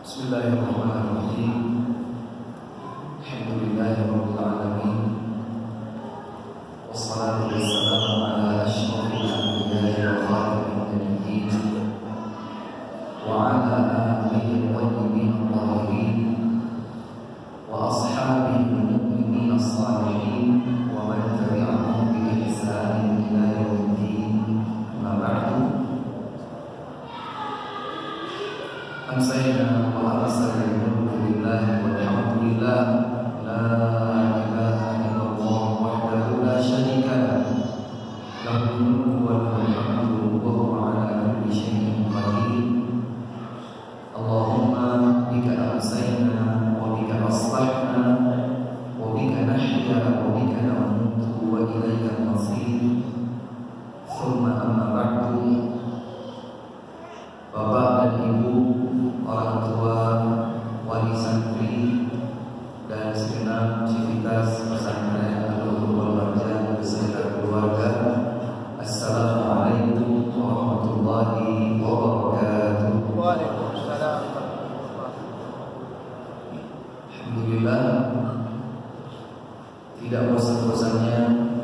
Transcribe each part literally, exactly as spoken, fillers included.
Bismillahirrahmanirrahim. Alhamdulillahirabbil alamin. Wassalatu wassalamu ala asyrofil anbiya'i wa khatamil nabiyyin wa ala alihi at-thayyibin at-tahirin wa ashabihi al-mu'minin as-salihin wa man tabi'ahum bi ihsanin ila yaumiddin. Amma ba'du. Amsayna wa arsalakum billahi walhamdulillah la ilaha illallah wahdahu la syarika lahu lahul mulku wa lahul hamdu wa huwa ala kulli syai'in qadir. Allahumma bika amsayna wa bika asbahna wa bika nahya wa bika namutu wa ilaika al-masir. Tsumma amma ba'du. Bapak dan Ibu, orang tua, wali santri, dan segenap civitas pesantren Al-Luhur wal Marjan beserta keluarga, Assalamualaikum warahmatullahi wabarakatuh. Waalaikumsalam. Alhamdulillah, tidak bosan-bosannya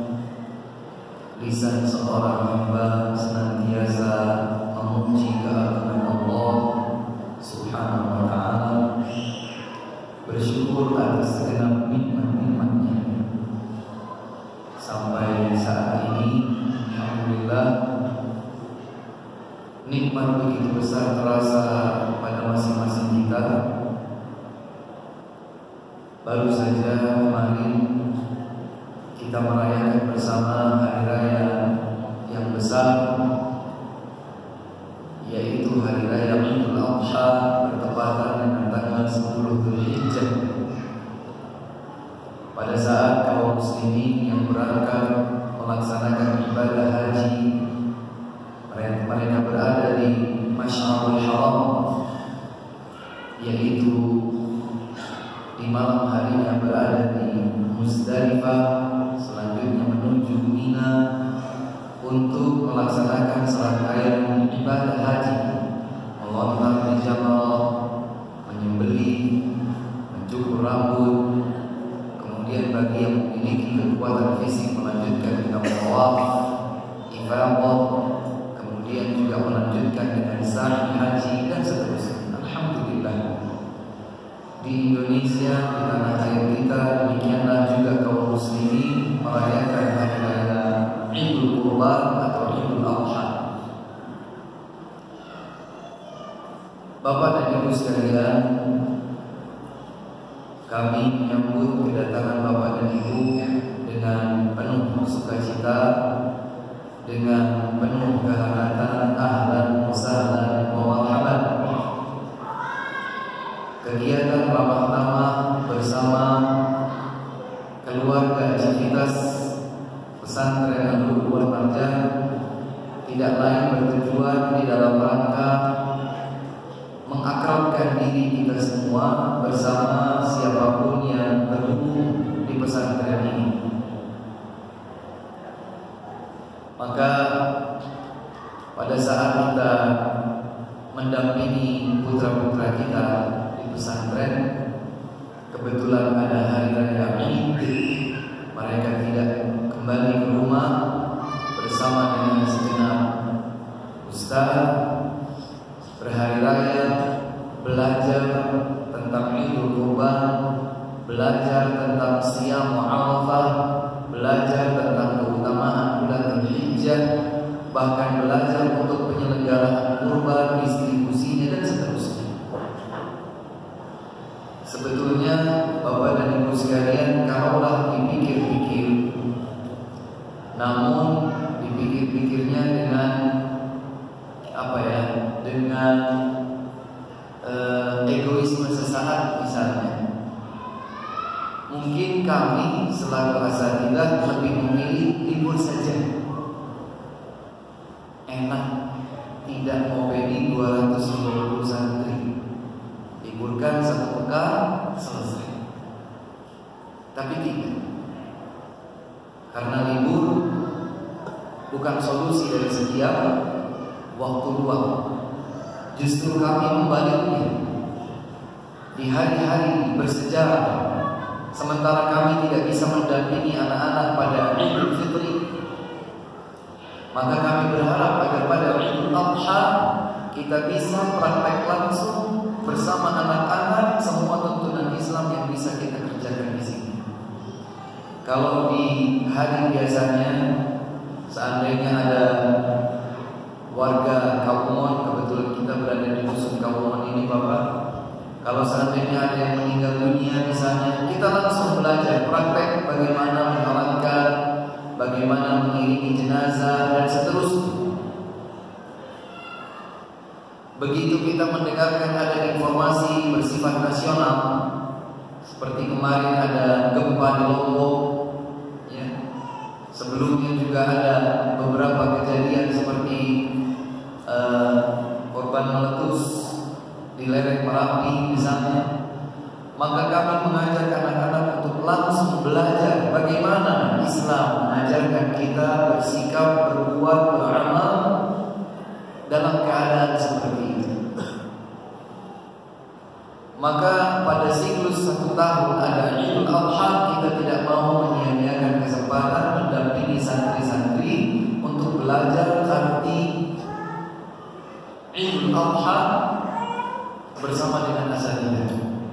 lisan seorang hamba senantiasa memuji keagungan Allah Subhanahu wa ta'ala, bersyukur atas segenap nikmat-nikmatnya. Sampai saat ini alhamdulillah nikmat begitu besar terasa pada masing-masing kita. Baru saja kemarin kita merayakan bersama hari raya yang besar, yaitu hari raya Idul Adha, bertepatan dengan tanggal sepuluh Dzulhijjah. Pada saat kaum muslimin yang berangkat melaksanakan ibadah haji, mereka berada di Masy'arul Haram, yaitu di malam harinya berada di Muzdalifah, selanjutnya menuju Mina untuk melaksanakan serangkaian ibadah haji, melontar di Jamal, menyembelih, mencukur rambut. Kemudian bagi yang memiliki kekuatan fisik melanjutkan dengan tawaf, ifadah, kemudian juga melanjutkan dengan sa'i haji dan seterusnya. Alhamdulillah, di Indonesia, di tanah air kita, demikianlah juga kaum muslimin merayakan hari raya Idul Qurban atau Idul Adha. Bapak dan Ibu sekalian, kami menyambut kedatangan Bapak dan Ibu dengan penuh sukacita, dengan penuh kehangatan, ahlan wa sahlan wa marhaban. Kegiatan ramah tamah bersama keluarga civitas pesantren Al-Luhur wal Marjan tidak lain bertujuan di dalam rangka mengakrabkan diri kita semua bersama siapapun yang berhubung di pesantren ini. Maka pada saat kita mendampingi putra-putra kita di pesantren, kebetulan ada hari raya Id, mereka tidak kembali ke rumah bersama dengan segenap ustaz, berhari raya, belajar tentang Idul Qurban, belajar tentang Siyam Arafah, belajar tentang keutamaan bulan Dzulhijjah, bahkan belajar untuk penyelenggaraan kurban, distribusinya dan seterusnya. Sebetulnya Bapak dan Ibu sekalian, kalaulah dipikir-pikir, namun dipikir-pikirnya dengan apa ya, dengan uh, egoisme sesaat misalnya, mungkin kami selaku asatidzah lebih memilih libur saja. Enak, tidak mau pedi dua ratus lima puluh santri, liburkan satu pekan selesai. Tapi tidak, karena libur bukan solusi dari setiap waktu luang. Justru kami membaliknya. di hari-hari bersejarah, sementara kami tidak bisa mendampingi anak-anak pada Idul Fitri, maka kami berharap agar pada Idul Adha kita bisa praktek langsung bersama anak-anak semua tuntunan Islam yang bisa kita kerjakan di sini. Kalau di hari biasanya, seandainya ada warga Kauman, kebetulan kita berada di dusun Kauman ini Bapak, kalau seandainya ada yang meninggal dunia misalnya, kita langsung belajar praktek bagaimana menyolatkan, bagaimana mengiringi jenazah dan seterusnya. Begitu kita mendengarkan ada informasi bersifat nasional, seperti kemarin ada gempa di Lombok, ya. Sebelumnya juga ada beberapa kejadian seperti uh, korban meletus di lereng Merapi misalnya. Maka kami mengajak anak-anak untuk langsung belajar bagaimana Islam mengajarkan kita bersikap, berbuat, beramal dalam keadaan seperti itu. Maka pada siklus satu tahun ada Idul Adha, kita tidak mau menyia-nyiakan kesempatan mendampingi santri-santri untuk belajar arti Idul Adha bersama dengan asatidzah.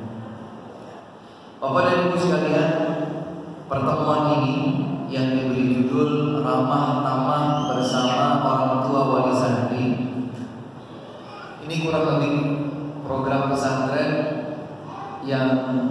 Bapak dan Ibu sekalian, pertemuan ini yang diberi judul Ramah Tamah Bersama Orang Tua Wali Santri, ini kurang lebih program pesantren yang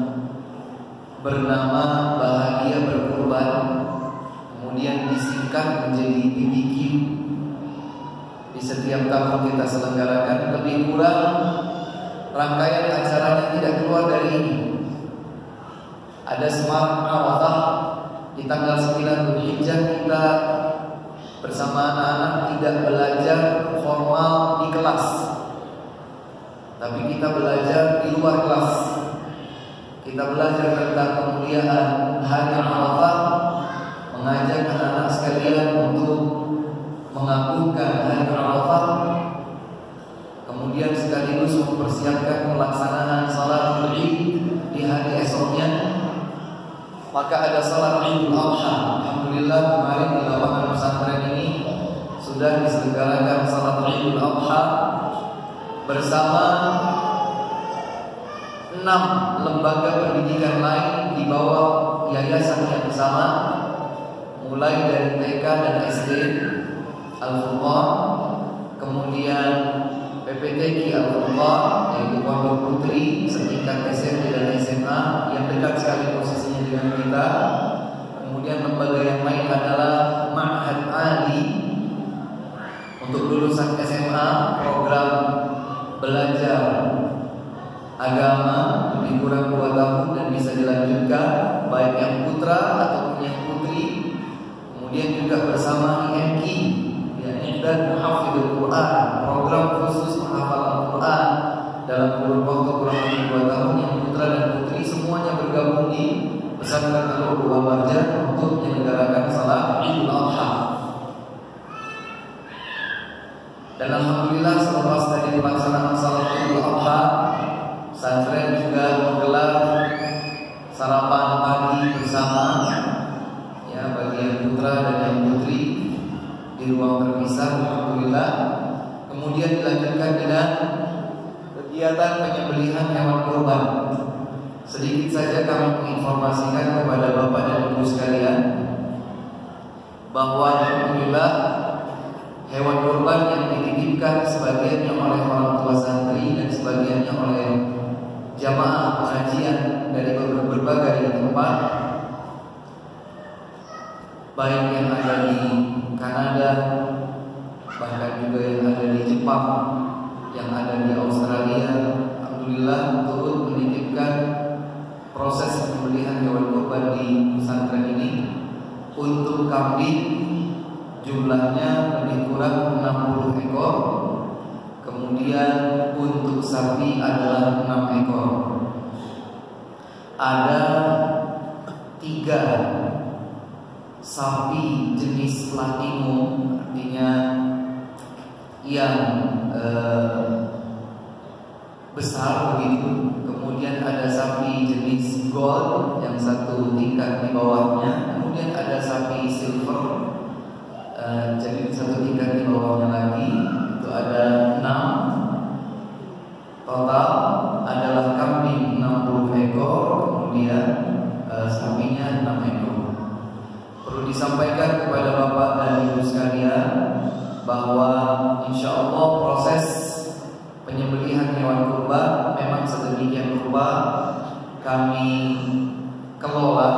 bernama Bahagia Berkorban, kemudian disingkat menjadi B B Q. Di setiap tahun kita selenggarakan, lebih kurang rangkaian acaranya tidak keluar dari ini. Ada Semarak Arafah di tanggal sembilan Dzulhijjah, kita bersama anak-anak tidak belajar formal di kelas, tapi kita belajar di luar kelas. Kita belajar tentang kemuliaan hari Arafah, mengajak anak-anak sekalian untuk mengagungkan hari Arafah, kemudian sekaligus mempersiapkan pelaksanaan salat Id di hari esoknya. Maka ada salat Idul Adha. Alhamdulillah kemarin di lapangan pesantren ini sudah diselenggarakan salat Idul Adha bersama enam lembaga pendidikan lain di bawah yayasan yang sama, mulai dari T K dan S D Al-Furqan, kemudian P P T Q Al-Furqan yaitu Pondok Putri setingkat S M P dan S M A yang dekat sekali posisinya dengan kita. Kemudian lembaga yang lain adalah Ma'had Ali untuk lulusan S M A, program belajar agama lebih kurang dua tahun dan bisa dilanjutkan baik yang putra ataupun yang putri. Kemudian juga bersama I M Q, ya, Ihdad Muhafidul Quran, program khusus penghafalan Quran dalam kurun waktu kurang lebih dua tahun, yang putra dan putri semuanya bergabung di pesantren Al Dua Marjan untuk menyelenggarakan salat Idul Adha. Dan alhamdulillah selepas tadi pelaksanaan salat Idul Adha, pesantren juga menggelar sarapan pagi bersama, ya, bagi yang putra dan yang putri di ruang terpisah. Alhamdulillah. Kemudian dilanjutkan dengan kegiatan penyembelihan hewan kurban. Sedikit saja kami menginformasikan kepada Bapak dan Ibu sekalian bahwa alhamdulillah hewan kurban yang dititipkan sebagiannya oleh orang tua santri dan sebagiannya oleh jamaah pengajian dari berbagai tempat, baik yang ada di Kanada, bahkan juga yang ada di Jepang, yang ada di Australia. Alhamdulillah turut menitipkan proses pembelian hewan kurban di pesantren ini. Untuk kambing jumlahnya lebih kurang enam puluh ekor. Kemudian untuk sapi adalah enam ekor. Ada tiga sapi jenis platinum, artinya yang eh, besar begitu. Kemudian ada sapi jenis gold yang satu tingkat di bawahnya. Kemudian ada sapi silver, uh, jadi satu tingkat di bawahnya lagi. Itu ada enam total. Adalah kambing enam puluh ekor, kemudian uh, sapinya enam ekor. Perlu disampaikan kepada Bapak dan Ibu sekalian bahwa insya Allah proses penyembelihan hewan kurban memang sedemikian rupa kami kelola.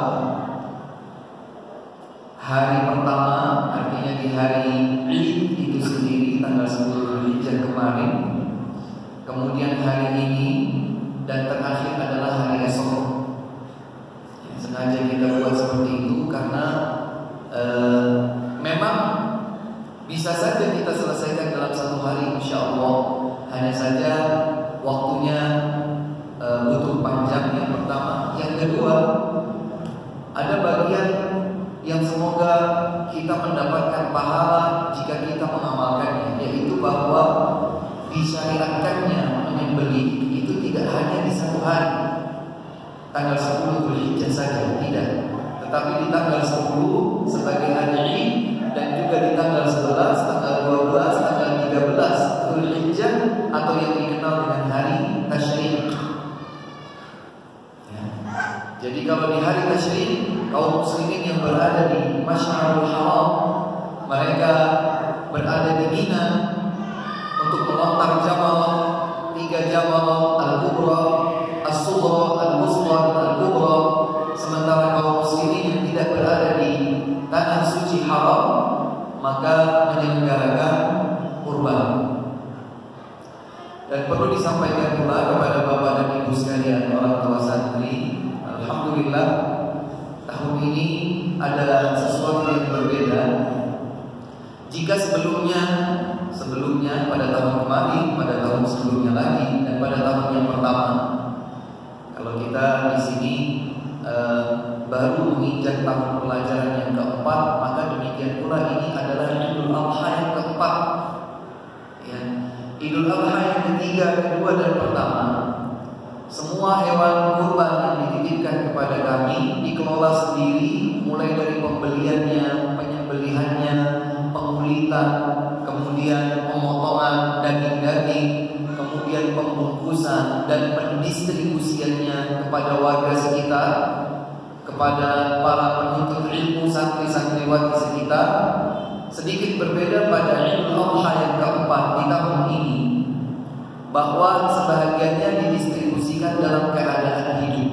Hari pertama, artinya di hari Id itu sendiri tanggal sepuluh Dzulhijjah kemarin, kemudian hari ini, dan terakhir adalah hari esok. Sengaja kita buat seperti itu karena uh, memang bisa saja kita selesaikan dalam satu hari insya Allah. Hanya saja waktunya uh, butuh panjang, yang pertama. Yang kedua, ada bagian yang semoga kita mendapatkan pahala jika kita mengamalkannya, yaitu bahwa disyariatkannya menyembelih itu tidak hanya di satu hari, tanggal sepuluh Dzulhijjah saja, tidak. Tetapi di tanggal sepuluh sebagai hari Id, dan juga di tanggal sebelas, tanggal dua belas, tanggal tiga belas Dzulhijjah, atau yang dikenal dengan hari Tasyrik. Ya. Jadi kalau di hari Tasyrik, kaum muslimin yang berada di Masy'arul Haram, mereka berada di Mina untuk melontar jamal, tiga jamal, al-kubra, as-sughra, al-wusṭa, dan al-kubra. Sementara kaum muslimin yang tidak berada di tanah suci haram, maka menyelenggarakan kurban. Dan perlu disampaikan pula kepada Bapak dan Ibu sekalian, orang tua santri, alhamdulillah tahun ini ada sesuatu yang berbeda. Jika sebelumnya sebelumnya pada tahun kemarin, pada tahun sebelumnya lagi, dan pada tahun yang pertama, kalau kita di sini uh, baru menginjak tahun pelajaran yang keempat, maka demikian pula ini adalah Idul Adha yang keempat. Ya. Idul Adha yang ketiga, kedua, dan pertama, semua hewan kurban yang dititipkan kepada kami dikelola sendiri, mulai dari pembeliannya, penyembelihannya, pengulitan, kemudian pemotongan daging-daging, kemudian pembungkusan dan pendistribusiannya kepada warga sekitar, kepada para penuntut ilmu, santri-santriwati sekitar. Sedikit berbeda pada Idul Adha yang keempat di tahun ini, bahwa sebahagiannya didistribusikan dalam keadaan hidup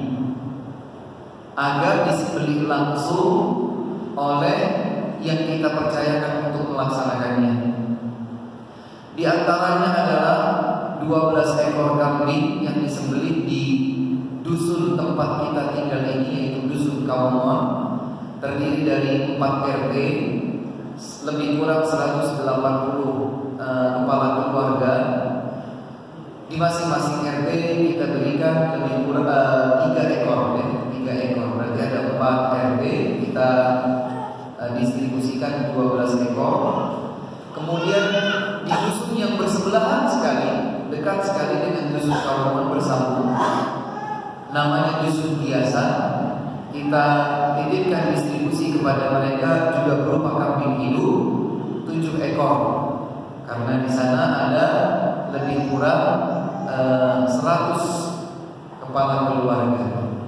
agar disembelih langsung oleh yang kita percayakan untuk melaksanakannya. Di antaranya adalah dua belas ekor kambing yang disembelih di dusun tempat kita tinggal ini, yaitu dusun Kauman, terdiri dari empat R T, lebih kurang seratus delapan puluh uh, kepala keluarga. Di masing-masing R T kita berikan lebih kurang uh, tiga ekor, ya, tiga ekor. Berarti ada empat R T, kita uh, distribusikan dua belas ekor. Kemudian di dusun yang bersebelahan sekali, dekat sekali dengan dusun Kauman bersambung, namanya dusun biasa, kita titipkan distribusi kepada mereka juga berupa kambing hidup tujuh ekor, karena di sana ada lebih kurang uh, seratus kepala keluarga.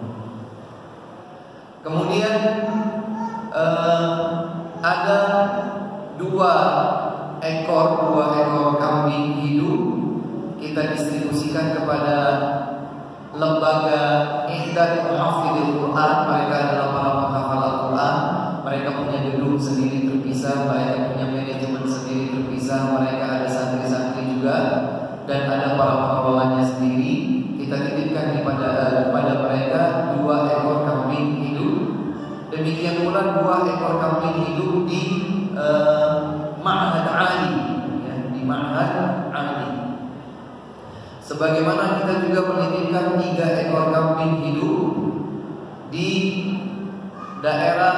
Kemudian uh, ada dua ekor dua ekor kambing hidup kita distribusikan kepada lembaga Ihdad Muhafidil Quran. Mereka adalah para penghafal Al-Quran. Mereka punya gedung sendiri terpisah, mereka punya manajemen sendiri terpisah, mereka ada santri-santri juga, dan ada para pengelolanya sendiri. Kita titipkan kepada kepada mereka dua ekor kambing hidup. Demikian pula dua ekor kambing hidup di uh, Ma'had Ali, ya, di Ma'had Ali. Sebagaimana kita juga menitipkan tiga ekor kambing hidup di daerah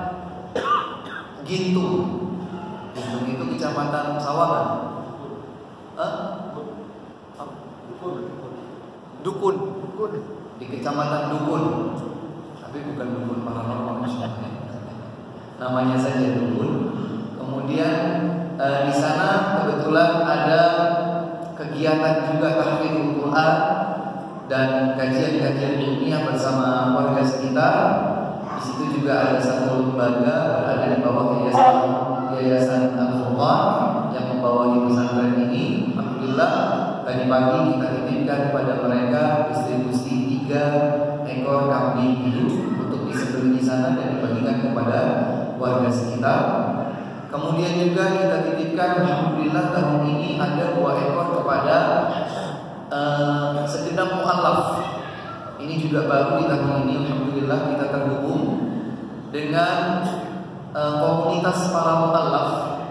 Gintung. Gintung itu kecamatan Sawangan. Hah? dukun, di kecamatan Dukun, tapi bukan dukun paranormal, namanya saja Dukun. Kemudian eh, di sana kebetulan ada kegiatan juga tahfidzul Quran dan kajian-kajian ilmiah bersama warga sekitar. Di situ juga ada satu lembaga berada di bawah yayasan Yayasan Al-Furqan yang membawahi pesantren ini. Alhamdulillah tadi pagi kita titipkan kepada mereka distribusi tiga ekor kambing hidup untuk disembelih di sana dan dibagikan kepada warga sekitar. Kemudian juga kita titipkan, alhamdulillah tahun ini ada dua ekor kepada uh, segenap mu'alaf. Ini juga baru di tahun ini, alhamdulillah kita terhubung dengan uh, komunitas para mu'alaf.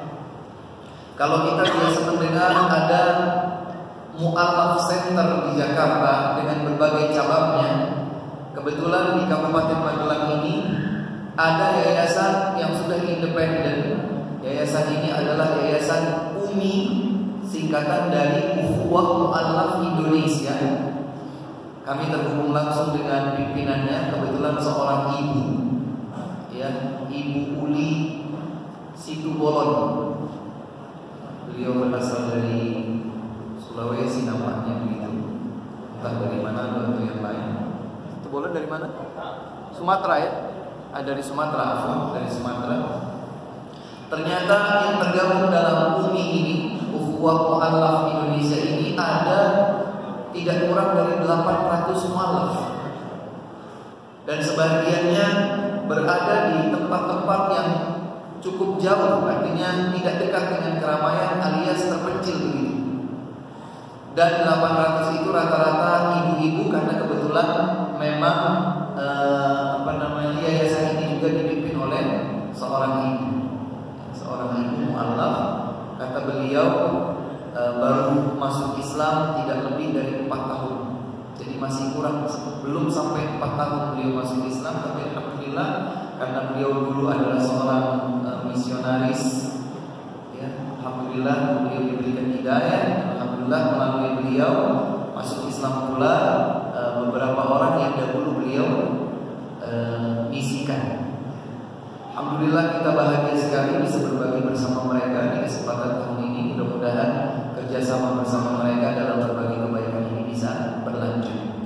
Kalau kita biasa mendengar ada mu'alaf center di Jakarta dengan berbagai cabangnya, kebetulan di Kabupaten Magelang ini ada yayasan yang sudah independen. Yayasan ini adalah Yayasan U M I, singkatan dari Ukhuwah Mu'allaf Indonesia. Kami terhubung langsung dengan pimpinannya, kebetulan seorang ibu, ya, Ibu Uli Situbolon. Beliau berasal dari Sulawesi namanya begitu. Entah dari mana atau yang lain. Situbolon dari mana? Sumatera ya? Ah, dari Sumatera, dari Sumatera. Ternyata yang tergabung dalam U M I ini, Ukhuwah Mu'allaf Indonesia ini, ada tidak kurang dari delapan ratus mu'allaf. Dan sebagiannya berada di tempat-tempat yang cukup jauh, artinya tidak dekat dengan keramaian alias terpencil begitu. Dan delapan ratus itu rata-rata ibu-ibu, karena kebetulan memang eh, apa namanya yayasan ini juga dipimpin oleh seorang ibu. Seorang ibu mu'allaf, kata beliau e, baru masuk Islam tidak lebih dari empat tahun. Jadi masih kurang, belum sampai empat tahun beliau masuk Islam. Tapi alhamdulillah karena beliau dulu adalah seorang e, misionaris, ya, alhamdulillah beliau diberikan hidayah. Alhamdulillah melalui beliau masuk Islam pula e, beberapa orang yang dahulu beliau e, misikan. Alhamdulillah kita bahagia sekali bisa berbagi bersama mereka di kesempatan tahun ini. Mudah-mudahan kerjasama bersama mereka dalam berbagai kebaikan ini bisa berlanjut.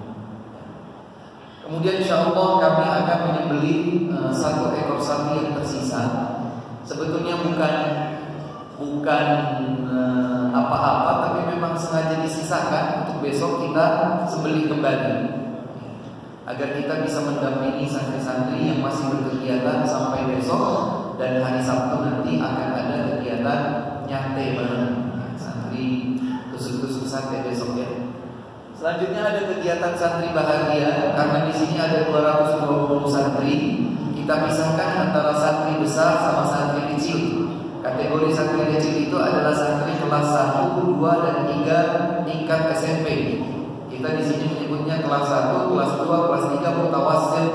Kemudian insya Allah kami akan menyembelih uh, satu ekor sapi yang tersisa. Sebetulnya bukan bukan uh, apa-apa, tapi memang sengaja disisakan untuk besok kita sembelih kembali, agar kita bisa mendampingi santri-santri yang masih berkegiatan sampai besok. Dan hari Sabtu nanti akan ada kegiatan nyate bareng santri, tusuk-tusuk sate besok ya. Selanjutnya ada kegiatan santri bahagia, karena di sini ada dua ratus dua puluh santri. Kita pisahkan antara santri besar sama santri kecil. Kategori santri kecil itu adalah santri kelas satu, dua, dan tiga tingkat S M P. Kita di sini menyebutnya kelas satu, kelas dua, kelas tiga mutawassit.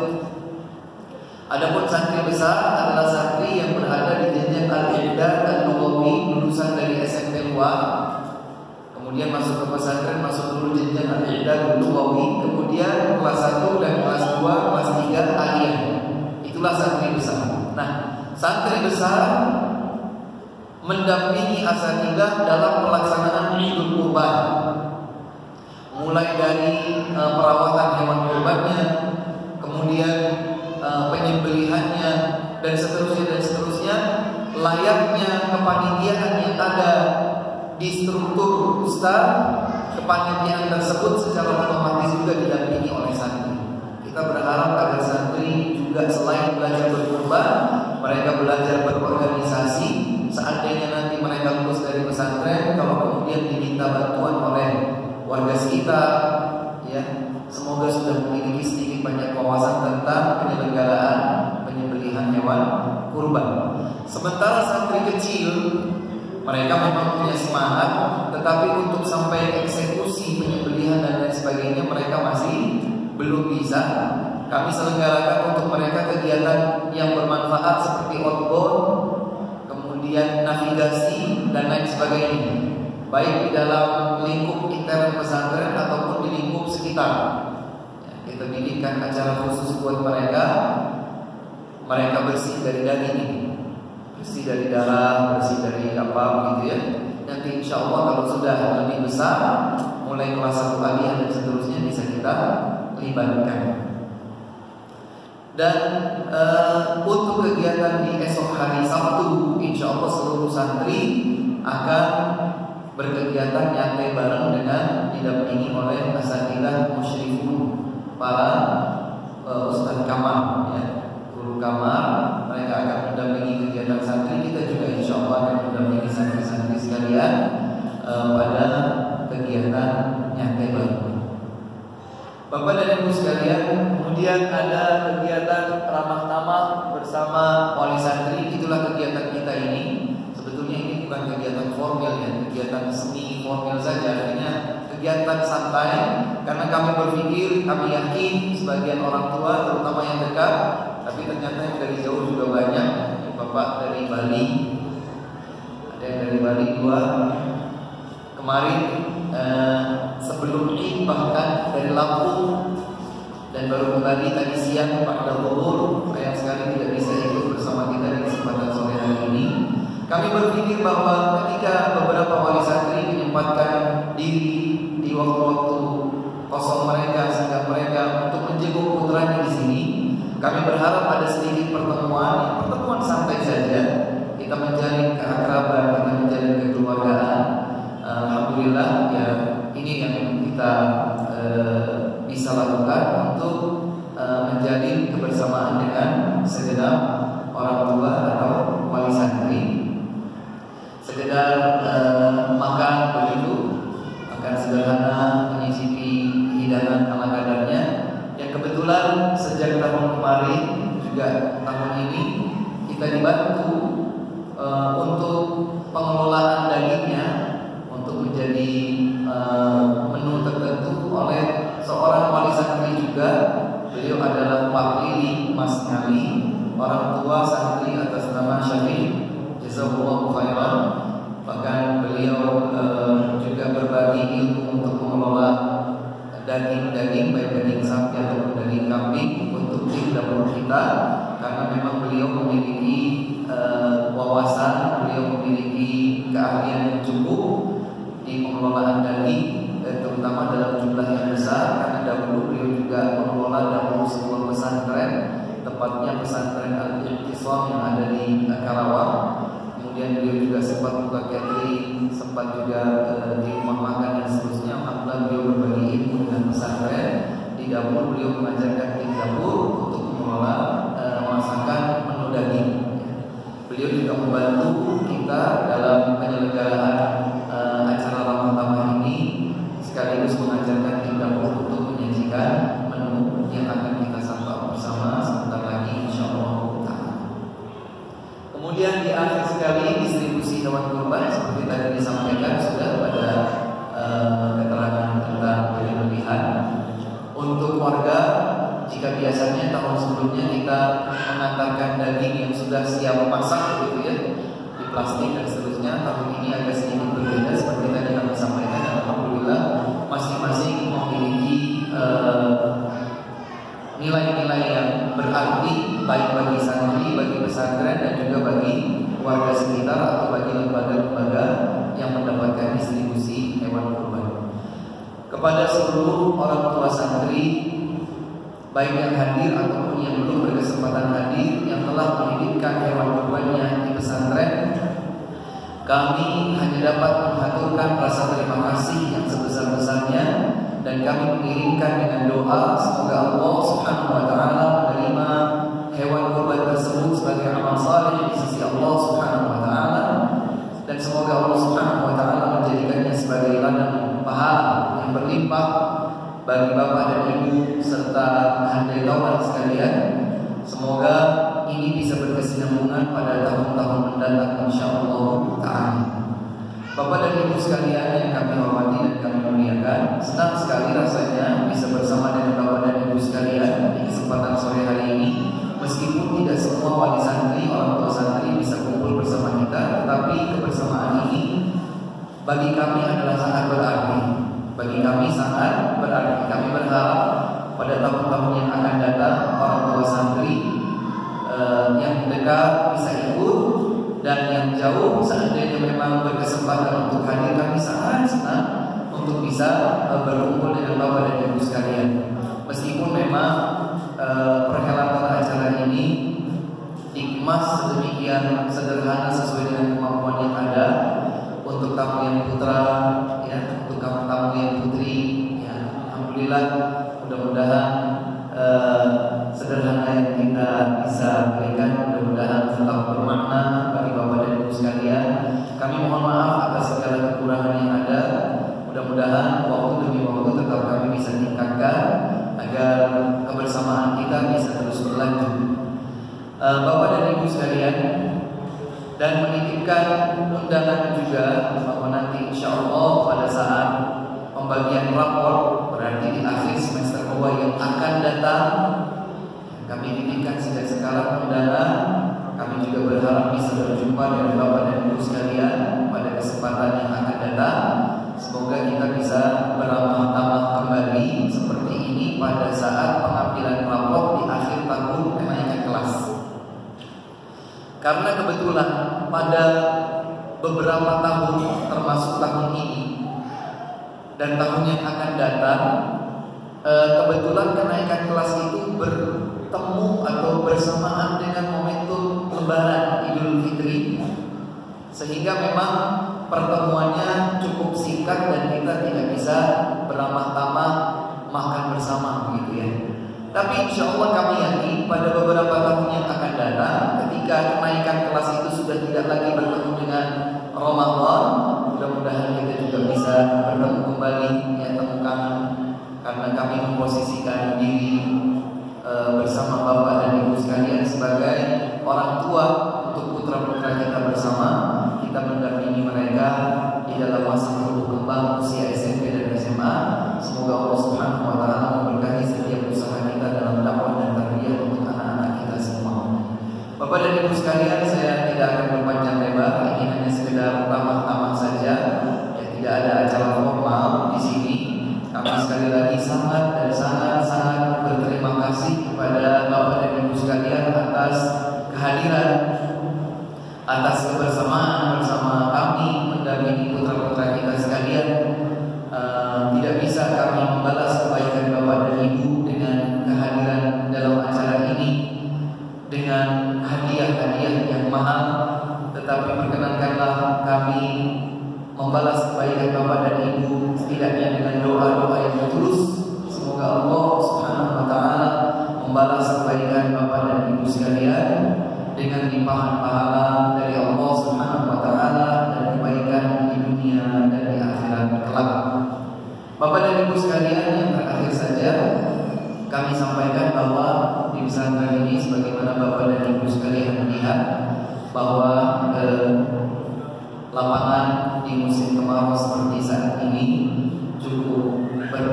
Adapun santri besar adalah santri yang berada di jenjang al-i'dad al-lughawi, lulusan dari S M P luar. Kemudian masuk ke pesantren, masuk dulu jenjang al-i'dad al-lughawi, kemudian kelas satu dan kelas dua, kelas tiga aliyah. Itulah santri besar. Nah, santri besar mendampingi asatidzah dalam pelaksanaan Idul Kurban. Mulai dari uh, perawatan hewan kurbannya, kemudian uh, penyembelihannya, dan seterusnya dan seterusnya, layaknya kepanitiaan yang ada di struktur ustaz, kepanitiaan tersebut secara otomatis juga didampingi oleh santri. Kita berharap agar santri juga selain belajar berkurban, mereka belajar berorganisasi. Seandainya nanti mereka lulus dari pesantren, kalau kemudian diminta bantuan oleh warga sekitar, ya, semoga sudah memiliki sedikit banyak wawasan tentang penyelenggaraan penyembelihan hewan kurban. Sementara santri kecil, mereka memang punya semangat, tetapi untuk sampai eksekusi penyembelihan dan lain sebagainya mereka masih belum bisa. Kami selenggarakan untuk mereka kegiatan yang bermanfaat seperti outbound, kemudian navigasi dan lain sebagainya. baik di dalam lingkup intern pesantren ataupun di lingkup sekitar. Ya, kita bikinkan acara khusus buat mereka. Mereka bersih dari daging ini, bersih dari darah, bersih dari apa gitu ya. Nanti insya Allah kalau sudah lebih besar, mulai kelas satu aliyah dan seterusnya bisa kita libatkan. Dan uh, untuk kegiatan di esok hari Sabtu, insya Allah seluruh santri akan berkegiatan nyantai bareng dengan didampingi oleh asatidzah musyrifun, para uh, ustaz kamar, ya, guru kamar. Mereka akan mendampingi kegiatan santri. Kita juga insya Allah akan mendampingi santri-santri sekalian uh, pada kegiatan nyantai bareng. Bapak dan Ibu sekalian, kemudian ada kegiatan ramah tamah bersama wali santri. Itulah kegiatan kita ini. Sebetulnya ini bukan kegiatan formal ya, kegiatan semi formal saja. Artinya kegiatan santai, karena kami berpikir, kami yakin sebagian orang tua, terutama yang dekat, tapi ternyata yang dari jauh juga banyak. Bapak dari Bali, ada yang dari Bali dua. Kemarin eh, sebelum ini bahkan dari Lampung, dan baru kembali tadi siang Pak Dahulu. Sayang sekali tidak bisa ikut bersama kita di kesempatan sore hari ini. Kami berpikir bahwa ketika beberapa wali santri menyempatkan diri di waktu-waktu kosong mereka, sehingga mereka untuk menjenguk putranya di sini, kami berharap ada sedikit pertemuan, pertemuan santai saja. Kita menjalin keakraban, kita menjalin kekeluargaan. Alhamdulillah ya, ini yang kita e, bisa lakukan untuk e, menjalin kebersamaan dengan segenap orang tua atau wali santri. Sekedar e, makan begitu, makan sederhana, menyicipi hidangan ala kadarnya. Yang kebetulan sejak tahun kemarin juga tahun ini kita dibantu e, untuk pengelolaan dagingnya, untuk menjadi uh, menu tertentu oleh seorang wali santri juga. Beliau adalah Pak Lili Mas Ngali, orang tua santri atas nama Syafiq, jazakallahu khairan. Bahkan beliau uh, juga berbagi ilmu untuk mengelola daging-daging, baik daging sapi ataupun daging kambing untuk tim dapur kita, karena memang beliau memiliki uh, wawasan, beliau memiliki keahlian yang cukup di pengelolaan daging, dan terutama dalam jumlah yang besar, karena dahulu beliau juga mengelola dapur sebuah pesantren, tepatnya pesantren Al-Iqtisam yang ada di Karawang. Kemudian beliau juga sempat buka catering, sempat juga uh, di rumah makan dan seterusnya. Alhamdulillah beliau berbagi ilmu dengan pesantren. Di dapur beliau mengajarkan tim dapur untuk mengelola uh, masakan menu daging. Beliau juga membantu kita dalam penyelenggaraan uh, acara ramah tamah ini, sekaligus mengajarkan tim dapur untuk menyajikan menu yang akan kita santap bersama sebentar lagi insyaallah. Kemudian di akhir sekali distribusi hewan kurban seperti tadi disampaikan sudah pada uh, keterangan tentang berlebihan. Untuk warga, jika biasanya tahun sebelumnya kita mengantarkan daging yang sudah siap masak begitu ya, di plastik dan seterusnya, tahun ini agak sedikit berbeda. Seperti tadi kami sampaikan, alhamdulillah masing-masing memiliki uh, nilai-nilai yang berarti baik bagi santri, bagi pesantren, dan juga bagi warga sekitar atau bagi lembaga-lembaga yang mendapatkan distribusi hewan kurban. Kepada seluruh orang tua santri, baik yang hadir ataupun yang belum berkesempatan hadir, yang telah menitipkan hewan kurbannya di pesantren, kami hanya dapat mengaturkan rasa terima kasih yang sebesar-besarnya, dan kami mengirimkan dengan doa semoga Allah Subhanahu wa taala menerima hewan kurban tersebut sebagai amal saleh di sisi Allah Subhanahu wa taala, dan semoga Allah Subhanahu wa taala menjadikannya sebagai ladang pahala yang berlimpah bagi bapak dan ibu serta handai kawan sekalian. Semoga ini bisa berkesinambungan pada tahun-tahun mendatang insyaallah ta'ala. Bapak dan ibu sekalian yang kami hormati dan kami muliakan, senang sekali rasanya bisa bersama dengan bapak dan ibu sekalian di kesempatan sore hari ini. Meskipun tidak semua wali santri, orang tua santri bisa kumpul bersama kita, tetapi kebersamaan ini bagi kami kami adalah sangat berarti. Bagi kami sangat berarti. Kami berharap pada tahun-tahun yang akan datang orang tua santri eh, yang dekat bisa ikut, dan yang jauh seandainya memang berkesempatan untuk hadir, kami sangat senang untuk bisa eh, berkumpul dengan Bapak dan Ibu sekalian. Meskipun memang eh, perhelatan acara ini dikemas sedemikian sederhana sesuai dengan kemampuan yang ada, untuk tamu yang putra, ya, untuk tamu yang putri, ya, alhamdulillah, mudah-mudahan uh, sederhana yang kita bisa berikan mudah-mudahan tetap bermakna bagi Bapak dan Ibu sekalian. Kami mohon maaf atas segala kekurangan yang ada. Mudah-mudahan waktu demi waktu tetap kami bisa tingkatkan agar kebersamaan kita bisa terus berlanjut. Uh, Bapak dan Ibu sekalian, dan menitipkan undangan juga bahwa nanti insya Allah pada saat pembagian rapor, berarti di akhir semester kedua yang akan datang, kami titipkan sejak sekarang undangan. Kami juga berharap bisa berjumpa dengan Bapak dan Ibu sekalian pada kesempatan yang akan datang. Semoga kita bisa beramah-tamah kembali seperti ini pada saat pengambilan rapor di akhir tahun kenaikan kelas. Karena kebetulan pada beberapa tahun, termasuk tahun ini dan tahun yang akan datang, kebetulan kenaikan kelas itu bertemu atau bersamaan dengan momentum Lebaran Idul Fitri, sehingga memang pertemuannya cukup singkat dan kita tidak bisa beramah-tamah makan bersama, begitu ya. Tapi insya Allah kami yakin pada beberapa tahun yang akan datang, ketika kenaikan kelas itu sudah tidak lagi bertemu dengan Ramadan, mudah-mudahan kita juga bisa bertemu kembali, ya, temukan, karena kami memposisikan diri e, bersama Bapak dan Ibu sekalian sebagai orang tua untuk putra-putra kita bersama. Kita mendampingi mereka di dalam masa tumbuh kembang usia S M P dan S M A. Semoga Allah Subhanahu wa taala memberkahi setiap usaha kita dalam dakwah dan tarbiyah untuk anak-anak kita semua. Bapak dan Ibu sekalian, saya tidak akan berpanjang lebar, ini hanya sekedar tamah-tamah saja, ya, tidak ada acara formal di sini. Kami sekali lagi sangat dan sangat-sangat berterima kasih kepada Bapak dan Ibu sekalian atas kehadiran, atas kebersamaan bersama kami mendampingi putra-putra kita sekalian. Uh, tidak bisa kami membalas kebaikan Bapak dan Ibu dengan kehadiran dalam acara ini dengan hadiah-hadiah yang mahal, tetapi perkenankanlah kami membalas kebaikan Bapak dan Ibu setidaknya dengan doa-doa yang tulus. Semoga Allah Subhanahu wa taala membalas kebaikan Bapak dan Ibu sekalian dengan limpahan pahala dari Allah Subhanahu wa taala dan kebaikan di dunia dan di akhirat kelak. Bapak dan Ibu sekalian, yang terakhir saja kami sampaikan bahwa di pesantren ini, sebagaimana Bapak dan Ibu sekalian melihat bahwa eh, lapangan di musim kemarau seperti saat ini cukup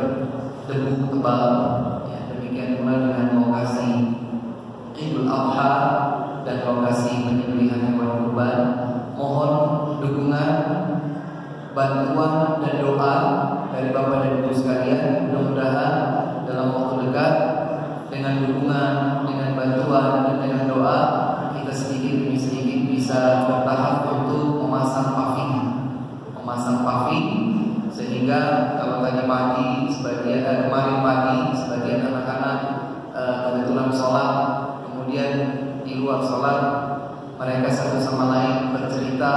berdebu tebal, ya, demikian pula dengan lokasi Idul Adha dan lokasi penyembelihan hewan kurban. Mohon dukungan, bantuan dan doa dari Bapak dan Ibu sekalian. Mudah-mudahan dalam waktu dekat dengan dukungan, dengan bantuan dan dengan doa, kita sedikit demi sedikit bisa bertahap untuk memasang paving, memasang paving sehingga kalau tadi pagi sebagian eh, kemarin pagi sebagian anak-anak eh, kebetulan sholat, kemudian di luar sholat mereka satu sama lain bercerita,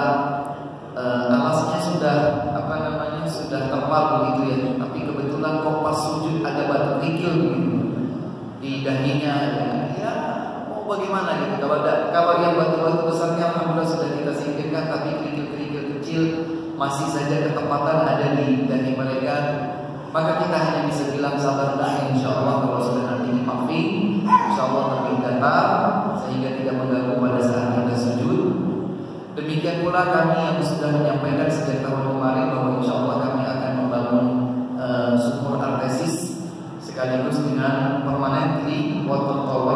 eh, alasnya sudah apa namanya sudah terpal begitu ya, tapi kebetulan kok pas sujud ada batu kerikil begitu di dahinya, ya, ya mau bagaimana gitu. Kalau ada, kalau yang batu-batu besarnya alhamdulillah sudah kita singkirkan, tapi kerikil-kerikil kecil masih saja ketepatan ada di dahi mereka, maka kita hanya bisa bilang sabar dan insya Allah kalau sudah nanti dimaafin, insya Allah lebih datar sehingga tidak mengganggu pada saat kita sujud. Demikian pula kami yang sudah menyampaikan sejak tahun kemarin bahwa insya Allah kami akan membangun uh, sumur artesis sekaligus dengan permanently water tower.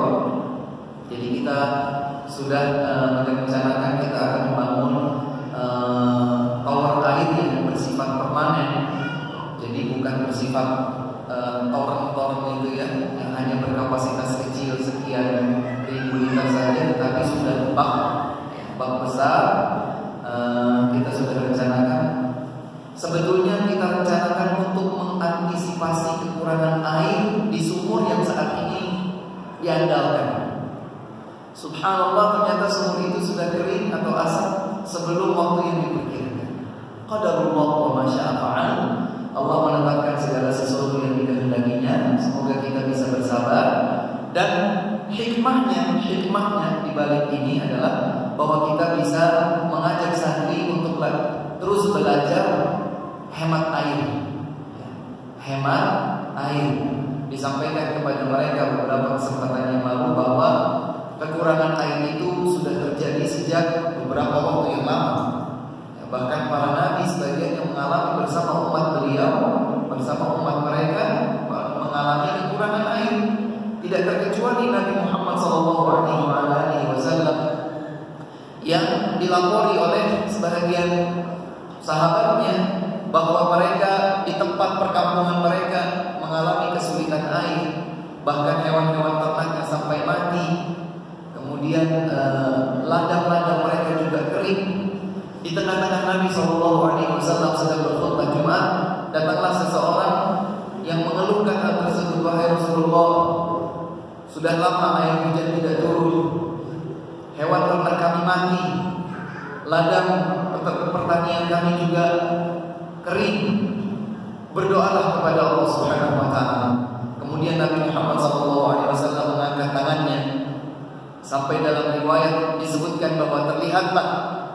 Jadi kita sudah uh, merencanakan kita akan membangun uh, tower air yang bersifat Jadi bukan bersifat uh, toren-toren itu ya, yang hanya berkapasitas kecil sekian ribu liter saja, tetapi sudah bak, bak besar. Uh, kita sudah rencanakan. Sebetulnya kita rencanakan untuk mengantisipasi kekurangan air di sumur yang saat ini diandalkan. Subhanallah, ternyata sumur itu sudah kering atau asap sebelum waktu yang diperkirakan. Qadarullah wa ma syaa fa'al. Allah menetapkan segala sesuatu yang dikehendakinya. Semoga kita bisa bersabar. Dan hikmahnya, hikmahnya di balik ini adalah bahwa kita bisa mengajak santri untuk terus belajar hemat air. Hemat air. Disampaikan kepada mereka beberapa kesempatan yang lalu bahwa kekurangan air itu sudah terjadi sejak beberapa waktu yang lama. Ya, bahkan para nabi sebagian yang mengalami bersama umat beliau, bersama umat mereka mengalami kekurangan air. Tidak terkecuali Nabi Muhammad shallallahu alaihi wasallam yang dilapori oleh sebagian sahabatnya bahwa mereka di tempat perkampungan mereka mengalami kesulitan air, bahkan hewan-hewan ternaknya sampai mati. Kemudian eh, ladang-ladang mereka juga kering. Di tengah-tengah Nabi shallallahu alaihi wasallam sedang berkhutbah Jumat, datanglah seseorang yang mengeluhkan hal tersebut. Wahai Rasulullah, sudah lama air hujan tidak turun, hewan ternak kami mati, ladang pertanian kami juga kering. Berdoalah kepada Allah Subhanahu wa taala. Kemudian Nabi Muhammad shallallahu alaihi wasallam mengangkat tangannya. Sampai dalam riwayat disebutkan bahwa terlihatlah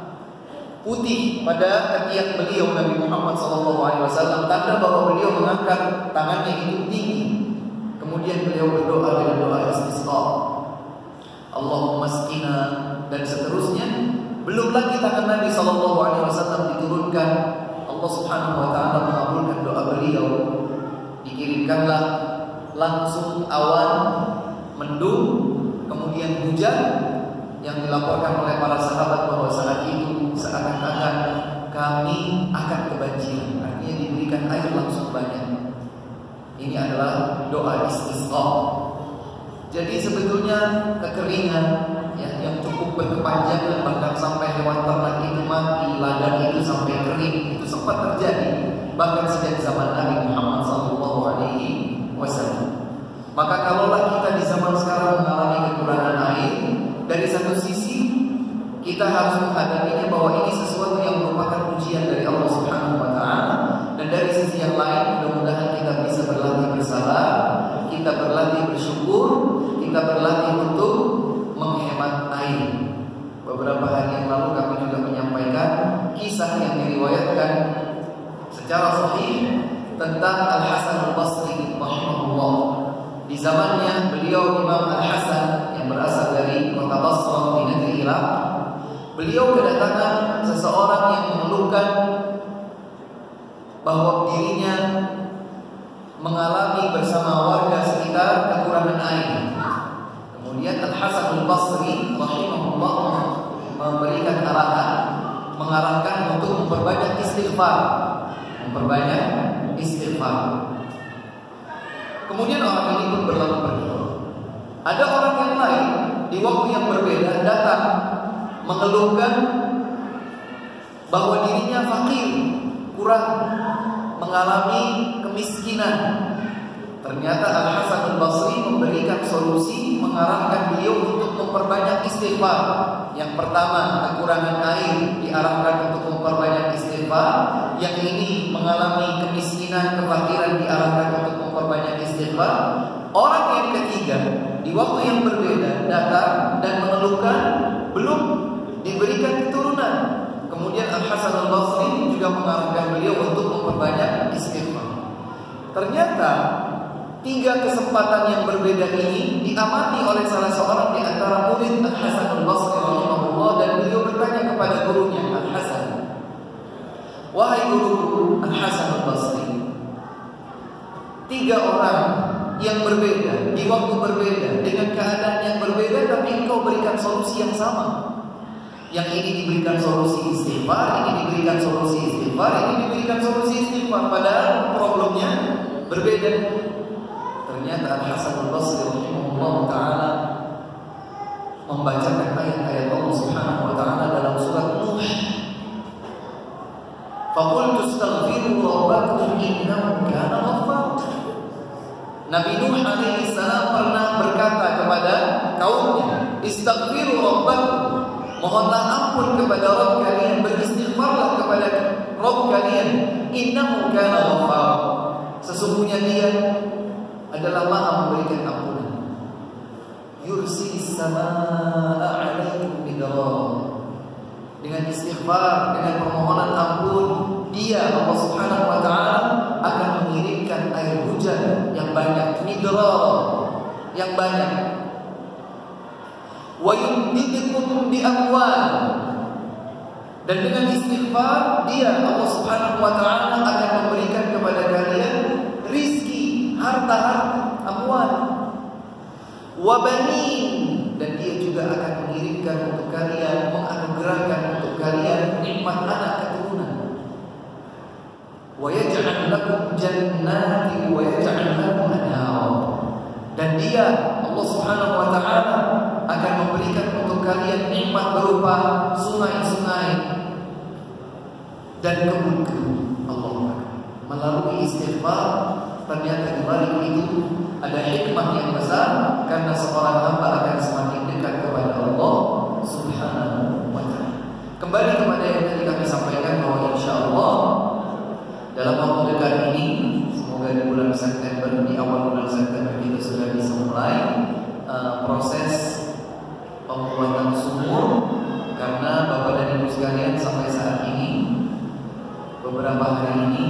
putih pada ketiak beliau Nabi Muhammad shallallahu alaihi wasallam, tanda bahwa beliau mengangkat tangannya itu tinggi. Kemudian beliau berdoa dengan doa istisqa, Allahumma asqina, dan seterusnya. Belum lagi tangan Nabi shallallahu alaihi wasallam diturunkan, Allah Subhanahu wa taala mengabulkan doa beliau. Dikirimkanlah langsung awan mendung, kemudian hujan, yang dilaporkan oleh para sahabat bahwa saat itu seakan-akan kami akan kebanjiran. Artinya diberikan air langsung banyak. Ini adalah doa istisqa. Jadi sebetulnya kekeringan ya, yang cukup berkepanjangan, bahkan sampai hewan ternak itu mati, ladang itu sampai kering, itu sempat terjadi bahkan sejak zaman Nabi Muhammad shallallahu alaihi wasallam. Maka kalaulah kita di zaman sekarang mengalami kekurangan air, dari satu sisi kita harus menghadapinya bahwa ini sesuatu yang merupakan ujian dari Allah Subhanahu wa taala, dan dari sisi yang lain mudah-mudahan kita bisa berlatih bersabar, kita berlatih bersyukur, kita berlatih untuk menghemat air. Beberapa hari yang lalu kami juga menyampaikan kisah yang diriwayatkan secara sahih tentang Al-Hasan Al-Basri rahimahullah. Di zamannya beliau Imam Al-Hasan yang berasal dari kota Basrah di negeri Irak, beliau kedatangan seseorang yang mengeluhkan bahwa dirinya mengalami bersama warga sekitar kekurangan air. Kemudian Al-Hasan Al-Basri rahimahullah memberikan arahan, mengarahkan untuk memperbanyak istighfar, memperbanyak istighfar. Kemudian orang ini pun berlalu pergi. Ada orang yang lain di waktu yang berbeda datang mengeluhkan bahwa dirinya fakir, kurang, mengalami kemiskinan. Ternyata Al-Hasan Al-Basri memberikan solusi, mengarahkan beliau untuk memperbanyak istighfar. Yang pertama, kekurangan air diarahkan untuk memperbanyak istighfar. Yang ini mengalami kemiskinan, kefakiran, diarahkan untuk memperbanyak istighfar. Orang yang ketiga di waktu yang berbeda datang dan mengeluhkan belum diberikan keturunan. Kemudian Al-Hasan Al-Basri juga mengarahkan beliau untuk memperbanyak istighfar. Ternyata tiga kesempatan yang berbeda ini diamati oleh salah seorang di antara murid Al-Hasan Al-Basri rahimahullah, dan beliau bertanya kepada gurunya, Al-Hasan, wahai guru Al-Hasan Al-Basri, tiga orang yang berbeda di waktu berbeda dengan keadaan yang berbeda, tapi engkau berikan solusi yang sama. Yang ini diberikan solusi istighfar, ini diberikan solusi istighfar, ini diberikan solusi istighfar, padahal problemnya berbeda. Ternyata Al-Hasan Al-Basri rahimahullah ta'ala membacakan ayat-ayat Allah Subhanahu wa ta'ala dalam surat Nuh. Faqultu astaghfiru rabbakum innahu kana ghaffar. Nabi Nuh alaihi salam pernah berkata kepada kaumnya, istaghfiru rabbakum, mohonlah ampun kepada Rabb kalian, beristighfarlah kepada Rabb kalian, innahu kana ghaffar, sesungguhnya Dia adalah Maha memberikan ampunan. Yursilis samaa'a 'alaikum midrara. Dengan istighfar, dengan permohonan ampun, Dia Allah Subhanahu wa ta'ala akan mengirimkan air hujan yang banyak, midrar, yang banyak. Wa yumdidukum bi amwal. Dan dengan istighfar, Dia Allah Subhanahu wa ta'ala akan memberikan kepada kalian rizki, harta-harta, amwal. Wa banin. Dan Dia juga akan mengirimkan untuk kalian, menganugerahkan untuk kalian nikmat anak keturunan. Wa yaj'al lakum jannati wa yaj'al lakum anhar. Dan Dia Allah Subhanahu wa ta'ala akan memberikan untuk kalian nikmat berupa sungai-sungai dan kebun-kebun. Allah melalui istighfar. Ternyata di balik itu ada hikmah yang besar, karena seorang hamba akan semakin dekat kepada Allah Subhanahu wa ta'ala. Kembali kepada yang tadi kami sampaikan, bahwa insya Allah dalam waktu dekat ini, semoga di bulan September, di awal bulan September kita sudah bisa mulai uh, proses pembuatan sumur. Karena Bapak dan Ibu sekalian, sampai saat ini, beberapa hari ini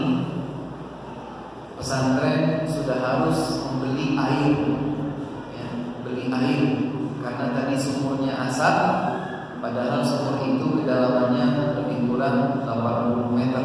pesantren sudah harus membeli air, ya, beli air, karena tadi sumurnya asap, padahal sumur itu kedalamannya lebih kurang delapan puluh meter.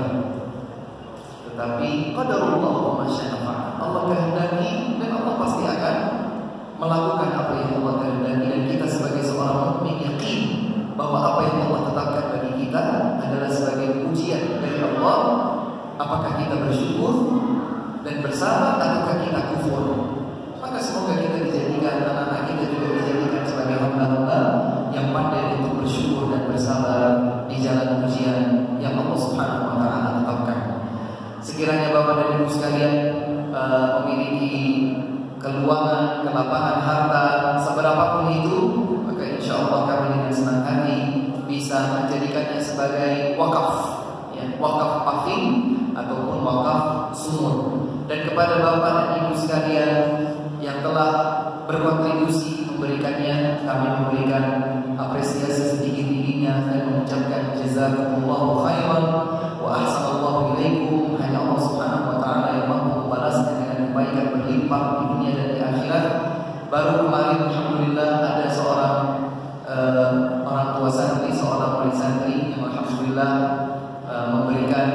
Tetapi qadarullah wa masya Allah, Allah kehendaki dan Allah pasti akan melakukan apa yang Allah kehendaki. Dan kita sebagai seorang mukmin yakin bahwa apa yang Allah tetapkan bagi kita adalah sebagai ujian dari Allah. Apakah kita bersyukur dan bersabar ataukah kita kufur? Maka semoga kita dijadikan, anak-anak kita juga dijadikan sebagai hamba-hamba yang pandai untuk bersyukur dan bersabar di jalan ujian yang Allah Subhanahu wa ta'ala tetapkan. Sekiranya Bapak dan Ibu sekalian uh, memiliki keluangan, kelapangan harta seberapapun itu, maka insya Allah kami dengan senang hati bisa menjadikannya sebagai wakaf, ya, wakaf paving ataupun wakaf sumur. Dan kepada Bapak dan Ibu sekalian yang telah berkontribusi memberikannya, kami memberikan apresiasi setinggi-tingginya dan mengucapkan jazakumullahu khairan wa ahsanallahu ilaikum. Hanya Allah Subhanahu wa ta'ala yang mampu membalasnya dengan kebaikan berlimpah di dunia dan di akhirat. Baru kemarin alhamdulillah ada seorang uh, orang tua santri, seorang murid santri yang alhamdulillah uh, memberikan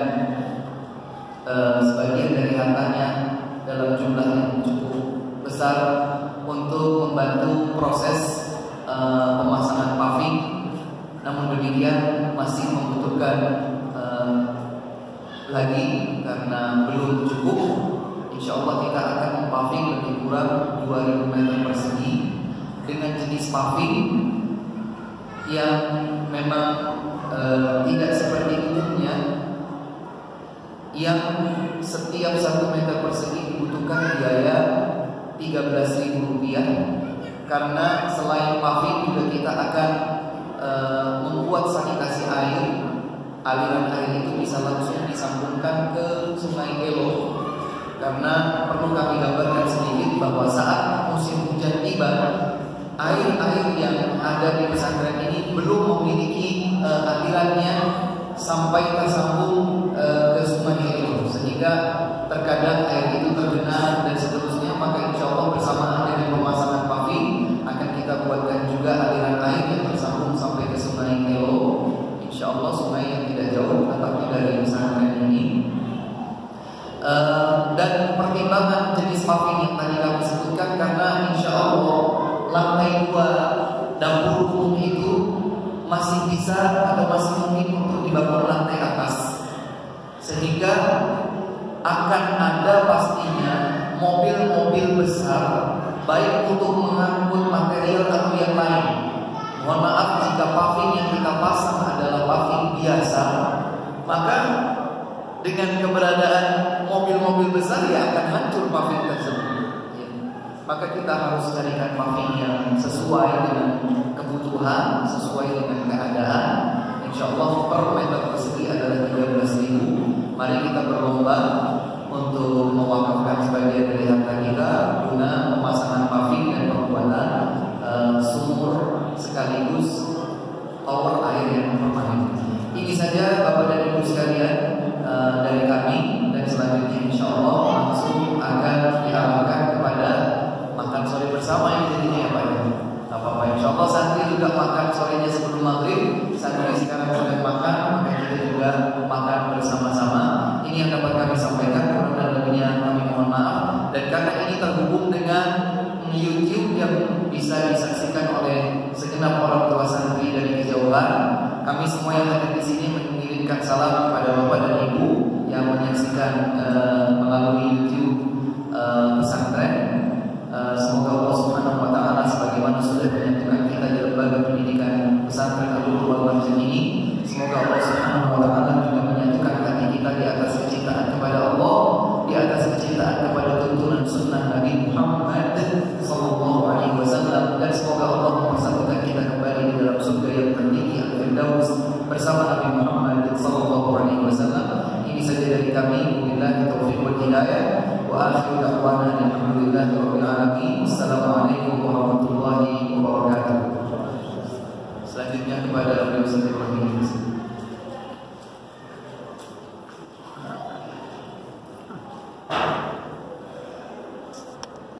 Uh, sebagian dari hartanya dalam jumlah yang cukup besar untuk membantu proses uh, pemasangan paving. Namun demikian masih membutuhkan uh, lagi karena belum cukup. Insya Allah kita akan mempaving lebih kurang dua ribu meter persegi dengan jenis paving yang memang uh, tidak seperti umumnya, yang setiap satu meter persegi dibutuhkan biaya tiga belas ribu rupiah. Karena selain paving juga kita akan e, membuat sanitasi air. Aliran air itu bisa langsung disambungkan ke Sungai Elo. Karena perlu kami gambarkan sedikit bahwa saat musim hujan tiba, air-air yang ada di pesantren ini belum memiliki e, alirannya sampai tersambung e, ke Sungai Elo, sehingga terkadang air itu tergenang dan seterusnya. Maka insya Allah bersamaan dengan pemasangan paving akan kita buatkan juga aliran air yang tersambung sampai ke Sungai Elo. Insya Allah sungai yang tidak jauh letaknya dari pesantren ini. E, dan pertimbangan jenis paving yang tadi kami sebutkan, karena insya Allah lantai dua dapur umum itu masih bisa atau masih mungkin untuk dibangun lantai atas, sehingga akan ada pastinya mobil-mobil besar baik untuk mengangkut material atau yang lain. Mohon maaf jika paving yang kita pasang adalah paving biasa, maka dengan keberadaan mobil-mobil besar ya akan hancur paving tersebut. Ya. Maka kita harus carikan paving yang sesuai dengan kebutuhan, sesuai dengan keadaan. Insya Allah per meter persegi adalah tiga belas ribu. Mari kita berlomba untuk mewakafkan sebagian dari harta kita guna pemasangan paving dan pembuatan uh, sumur sekaligus tower air yang permanen. Ini saja Bapak dan Ibu sekalian uh, dari kami, dan selanjutnya insya Allah langsung akan diarahkan kepada makan sore bersama ini jadinya ya Pak. Tak apa-apa, insya Allah santri juga makan sorenya sebelum maghrib. Santri sekarang sedang makan, maka kita juga makan bersama-sama. Ini yang dapat kami sampaikan, kurang dan lebihnya kami mohon maaf. Dan karena ini terhubung dengan YouTube yang bisa disaksikan oleh segenap orang tua santri dari kejauhan, kami semua yang hadir di sini mengirimkan salam kepada Bapak dan Ibu yang menyaksikan uh, melalui YouTube uh, pesantren. Uh, semoga Allah Subhanahu Wa Taala sebagaimana sudah menyatukan kita di lembaga pendidikan pesantren Al-Qur'an Al-Majid ini, semoga Allah Subhanahu Wa Taala juga menyatukan hati kita di atas kecintaan kepada Allah, di atas kecintaan kepada tuntunan sunnah Nabi Muhammad Sallallahu Alaihi Wasallam, dan semoga Allah mempersatukan kita kembali di dalam surga yang tertinggi Al-Firdaus bersama Nabi Muhammad Sallallahu Alaihi Wasallam. Ini saja dari kami. Wabillahi taufiq wal hidayah. Wa akhiru da'wana alhamdulillahi rabbil alamin. Assalamualaikum warahmatullahi wabarakatuh. Selanjutnya kepada beliau sendiri.